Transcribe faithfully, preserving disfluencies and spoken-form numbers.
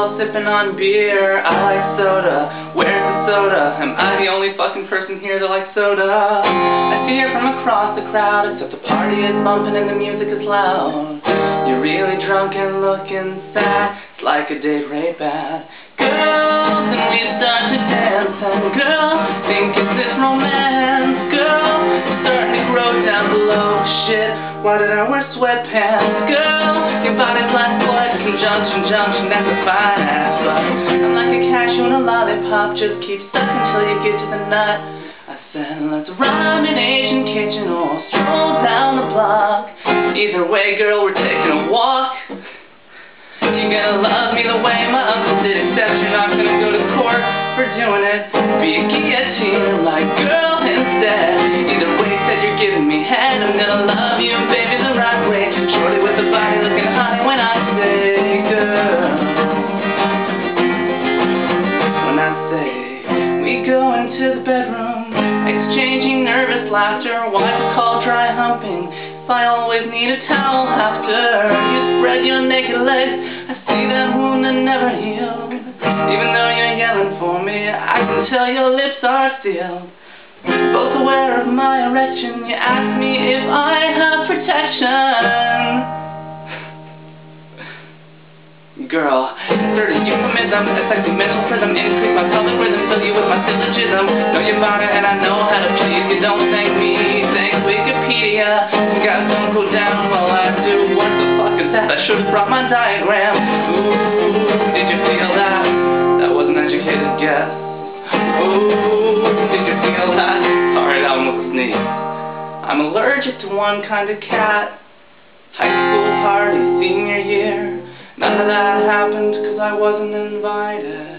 while sipping on beer. I like soda. Where's the soda? Am I the only fucking person here that likes soda? I see her from across the crowd, except the party is bumping and the music is loud. You're really drunk and looking sad. It's like a date right bad. Girls, and we start to dance, and girls think it's this romance. Girl, starting to grow down below. Shit, why did I wear sweatpants? Girl, your body's like blood, conjunction, junction, that's a fine ass. But I'm like a cashew and a lollipop, just keep sucking till you get to the nut. I said, let's rhyme in Asian kitchen or stroll down the block. Either way, girl, we're taking a walk. You're gonna love me the way my uncle did, except you're not gonna go to court for doing it. Be a guillotine like girl instead. Either way, said you're giving me head. I'm gonna love you, baby, the right way. Shorty with the body looking high when I say girl. When I say we go into the bedroom, exchanging nervous laughter. Wife call dry humping. If I always need a towel after you spread your naked legs, I see that wound that never healed. Even though you're yelling for me, I can tell your lips are sealed. Both aware of my erection, you ask me if I have protection. Girl, insert a euphemism, a sexy mental prism, increase my pelvic rhythm, fill you with my syllogism. Know your body and I know how to please you. Don't thank me, thank Wikipedia. You got some go down while I do. What the fuck is that? I should have brought my diagram. Ooh, did you feel that? That was an educated guess. Ooh, did you feel that? Sorry, that one was a sneeze. I'm allergic to one kind of cat. High school party, senior year. None of that happened cause I wasn't invited.